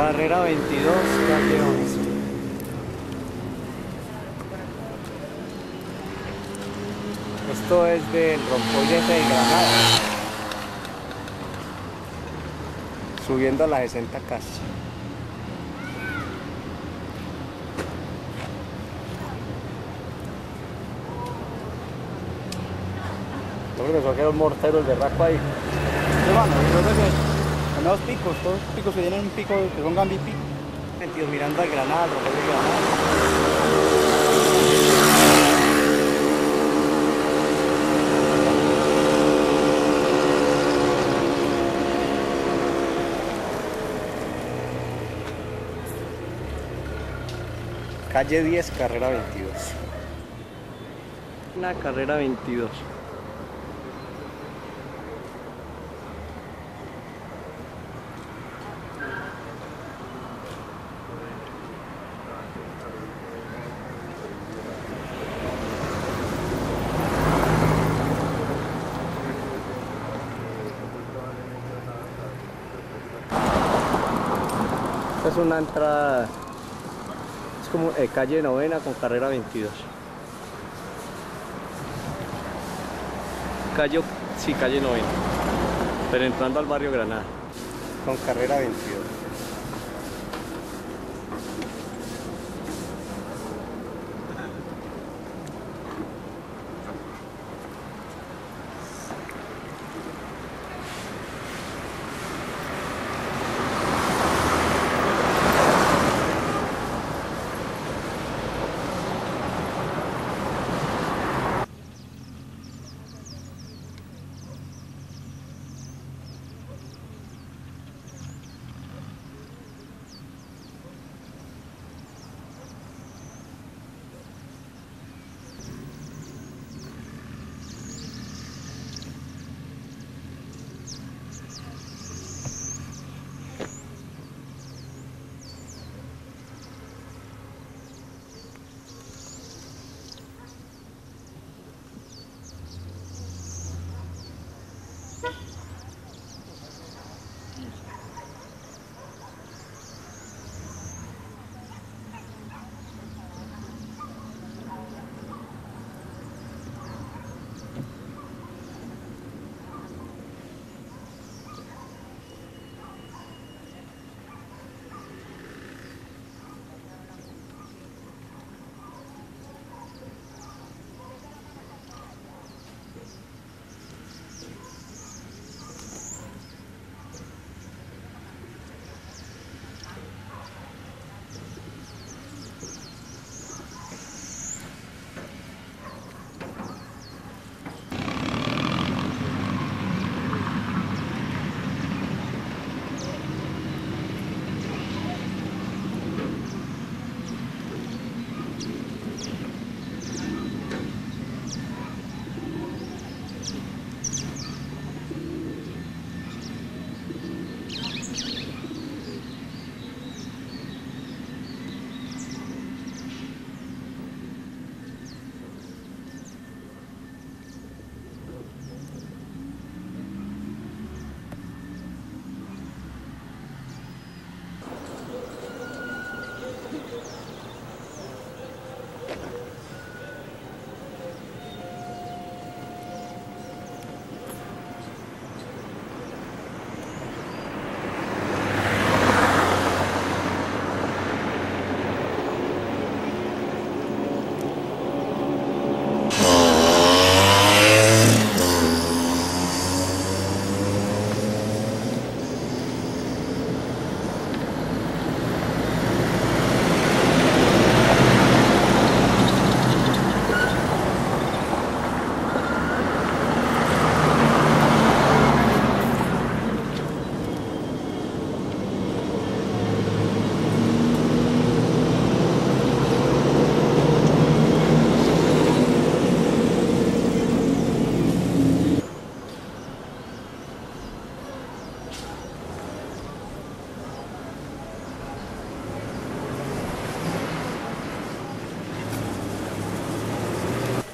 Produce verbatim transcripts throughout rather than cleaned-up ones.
Carrera veintidós, calle once. Esto es del Rompollete de Granada, subiendo a la sesenta casi. Yo creo que son aquellos morteros de raco ahí. Sí, mano, yo creo que son los picos, todos los picos que tienen un pico, que son Gambi pico. Sentido mirando al Granada, al Rompollete de Granada. Calle diez, carrera veintidós. Una carrera veintidós. Esta es una entrada. Como eh, calle novena con carrera veintidós. Calle, sí, calle novena, pero entrando al barrio Granada con carrera veintidós.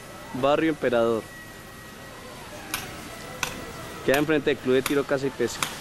Barrio Emperador. Queda enfrente del Club de Tiro Caza y Pesca.